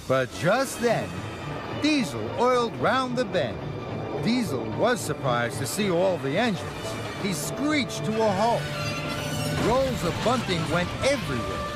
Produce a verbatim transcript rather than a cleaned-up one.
But just then, Diesel oiled round the bend. Diesel was surprised to see all the engines. He screeched to a halt. Rolls of bunting went everywhere.